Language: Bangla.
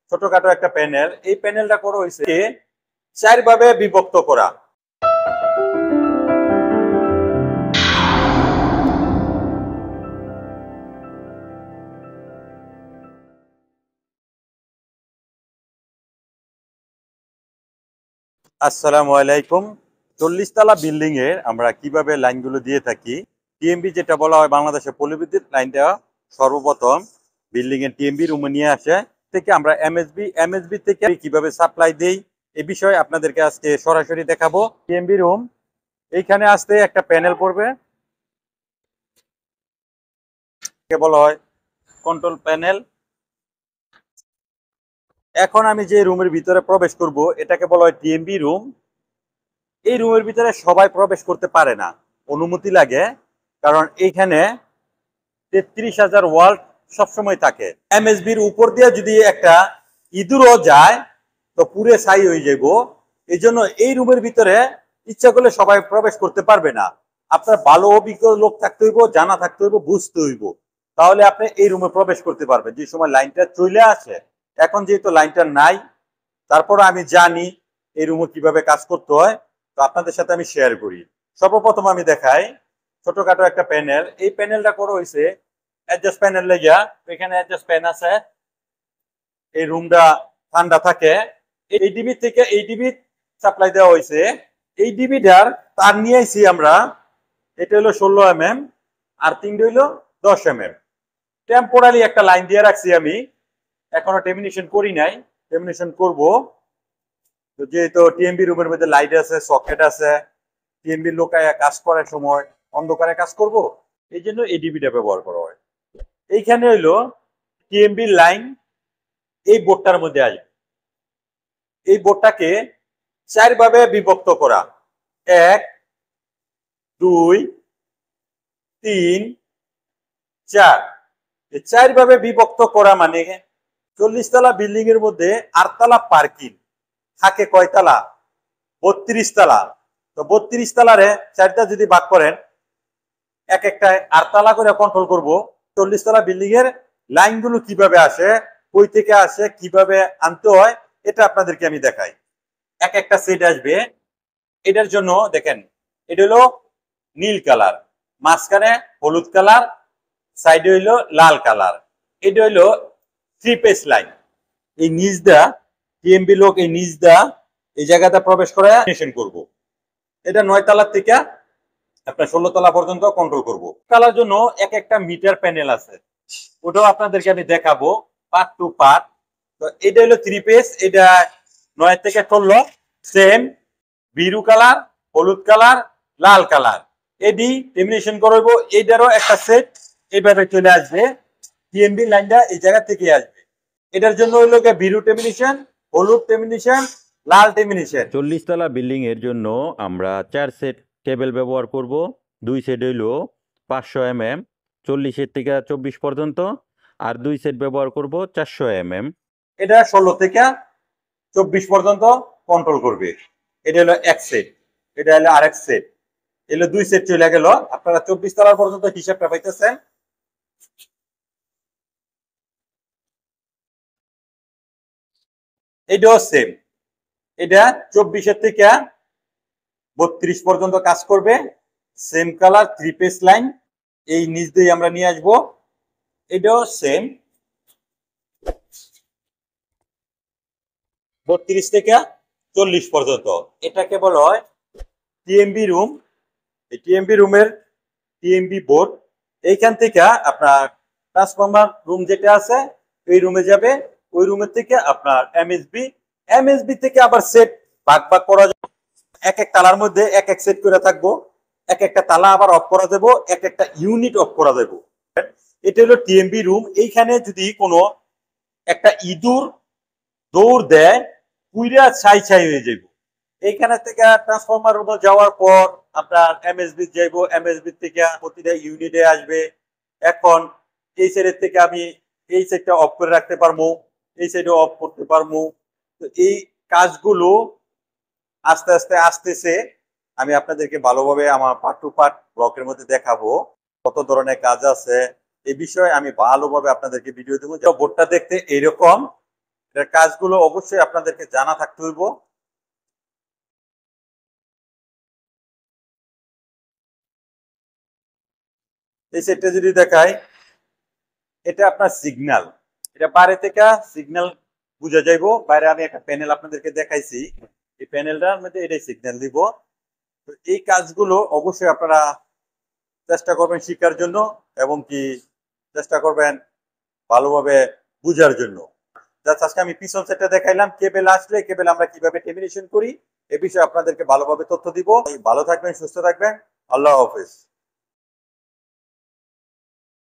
ছোটখাটো একটা প্যানেল। এই প্যানেলটা করা হয়েছে চার ভাবে বিভক্ত করা। আসসালামু আলাইকুম। 40 তলা বিল্ডিং এর আমরা কিভাবে লাইনগুলো দিয়ে থাকি, টিএমবি যেটা বলা হয় বাংলাদেশের পল্লী লাইনটা সর্বপ্রথম বিল্ডিং এর টিএমবি রুমে নিয়ে আসে থেকে আমরা এমএসবি থেকে কিভাবে সাপ্লাই দেই এই বিষয়ে আপনাদেরকে আজকে সরাসরি দেখাবো। টিএমবি রুম এইখানে আসতে একটা প্যানেল পড়বে, বলা হয় কন্ট্রোল প্যানেল। এখন আমি যে রুমের ভিতরে প্রবেশ করব এটাকে বলা হয় টিএমবি রুম। এই রুমের ভিতরে সবাই প্রবেশ করতে পারে না, অনুমতি লাগে, কারণ এইখানে 33,000 ওয়াল্ট সবসময় থাকে। এমএসবির উপর দিয়ে যদি একটা ইঁদুরও যায় তো পুরে ছাই হয়ে যাব। এই জন্য এই রুমের ভিতরে ইচ্ছা করলে সবাই প্রবেশ করতে পারবে না। আপনার ভালো অভিজ্ঞ লোক থাকতে হইব, জানা থাকতে হইব, বুঝতে হইব, তাহলে আপনি এই রুমে প্রবেশ করতে পারবেন। যে সময় লাইনটা চলে আসে, এখন যেহেতু লাইনটা নাই, তারপর আমি জানি এই রুমে কিভাবে কাজ করতে হয়, তো আপনাদের সাথে আমি শেয়ার করি। সর্বপ্রথম আমি দেখাই ছোটখাটো একটা প্যানেল। এই প্যানেলটা করা হয়েছে অ্যাডজাস্ট প্যানেল লেগা। এখানে অ্যাডজাস্ট প্যান আছে, এই রুমটা ঠান্ডা থাকে। এই ডিবি থেকে এই ডিবি সাপ্লাই দেওয়া হয়েছে। এই ডিবিটার তার নিয়ে আইছি আমরা, এটা হলো 16 mm আর তিনটা হইলো 10 mm। টেম্পোরারি একটা লাইন দিয়ে রাখছি আমি, এখনো টেমিনেশন করি নাই, টেমিনেশন করব। তো যেহেতু টিএমবি রুমের মধ্যে লাইট আছে, সকেট আছে, টিএমবি লোকায় কাজ করার সময় অন্ধকারে কাজ করব, এই জন্য এই ডিবিটা ব্যবহার করা হয়। এইখানে হইলো টিএমবি লাইন এই বোর্ডটার মধ্যে আসবে। এই বোর্ডটাকে চার ভাবে বিভক্ত করা, 1 2 3 4। এই চার ভাবে বিভক্ত করা মানে 40 তলা বিল্ডিং এর মধ্যে 8 তলা পার্কিং থাকে। কয় তলা? 32 তলা। তো 32 তলারে চারটা যদি ভাগ করেন, এক একটা 8 তলা করে কন্ট্রোল করব। 40 তলা বিল্ডিং এর লাইনগুলো কিভাবে আসে, কই থেকে আসে, কিভাবে আনতে হয়, এটা আপনাদেরকে আমি দেখাই। এক একটা সেট আসবে। এটার জন্য দেখেন, এটা হলো নীল কালার, মাঝখানে হলুদ কালার, সাইডে হইলো লাল কালার। এটা হইলো 3 পেজ লাইন। এই নিচদা টিএমবি লোক এই নিচদা এই জায়গাটা প্রবেশ করে কানেকশন করব। এটা 9 তলার থেকে আপনার 16 তলা পর্যন্ত কন্ট্রোল করব। কালার জন্য এক একটা মিটার প্যানেল আছে, ওটাও আপনাদেরকে আমি দেখাবো পার্ট টু পার্ট। তো এটা হলো 3 পেজ, এটা 9 থেকে 16 সেম বিরু কালার, হলুদ কালার, লাল কালার। এডি টেমিনেশন করব। এইটারও একটা সেট এইভাবে চলে আসবে, টিএমবি লাইনটা এই জায়গা থেকে আসবে। এটার জন্য হইলো বিরু টেমিনেশন, হলুদ টেমিনেশন, লাল টেমিনেশন। 40 তলা বিল্ডিং এর জন্য আমরা 4 সেট কেবল ব্যবহার করব। 2 সেট হইল 500 mm 40 থেকে 24 পর্যন্ত, আর 2 সেট ব্যবহার করব 400 mm। এটা 16 থেকে 24 পর্যন্ত কন্ট্রোল করবে। এটা হলো এক সেট, এটা হলো আরেক সেট, এগুলো 2 সেট চলে গেল। আপনারা 24 তলা পর্যন্ত হিসাবটা পাইতেছেন। এটাও সেম, এটা 24 থেকে 32 পর্যন্ত কাজ করবে। সেম কালার 3 পেজ লাইন, এই নিচ দিয়ে আমরা নিয়ে আসবো। এটাও সেম 32 থেকে 40 পর্যন্ত। এটাকে বলা হয় টিএমবি রুম। এই টিএমবি রুমের টিএমবি বোর্ড এইখান থেকে আপনার ট্রান্সফরমার রুম যেটা আছে এই রুমে যাবে। ওই রুমের থেকে আপনার এমএসবি থেকে আবার সেট ভাগ ভাগ করা যাবে। এক এক তালার মধ্যে এক এক সেট করে থাকবো, এক একটা তালা আবার অফ করা দেবো, এক একটা ইউনিট অফ করা দেবো। এটা হলো টিএমবি রুম। এইখানে যদি কোনো একটা ইঁদুর দৌড় দেয়, পুইরা ছাই ছাই হয়ে যাইব। এইখানে থেকে ট্রান্সফরমার রুমে যাওয়ার পর আপনার এমএসবি যাইব, এমএসবি থেকে প্রতিটা ইউনিটে আসবে। এখন এই সাইডের থেকে আমি এই সাইডটা অফ করে রাখতে পারবো, এই সাইডে অফ করতে পারবো। তো এই কাজগুলো আস্তে আস্তে আসতেছে, আমি আপনাদেরকে ভালোভাবে আমার পার্ট টু পার্ট ব্লকের মধ্যে দেখাবো কত ধরনের কাজ আছে। এই বিষয়ে আমি ভালোভাবে আপনাদেরকে ভিডিও দেবো। বোর্ডটা দেখতে এইরকম, এর কাজগুলো অবশ্যই আপনাদেরকে জানা থাকতে হইব। এই সেটটা যদি দেখাই, এটা আপনার সিগন্যাল, এটা বাইরে থেকে সিগন্যাল বুঝা যাইব। বাইরে আমি একটা প্যানেল আপনাদেরকে দেখাইছি, এই প্যানেলটার মধ্যে এটাই সিগন্যাল দিব। তো এই কাজগুলো অবশ্যই আপনারা চেষ্টা করবেন শিখার জন্য, এবং কি চেষ্টা করবেন ভালোভাবে বুঝার জন্য। জাস্ট আজকে আমি পিছন সেটটা দেখাইলাম, কেবল আসলে কেবল আমরা কিভাবে টেমিনেশন করি এ বিষয়ে আপনাদেরকে ভালোভাবে তথ্য দিব। ভালো থাকবেন, সুস্থ থাকবেন, আল্লাহ হাফেজ।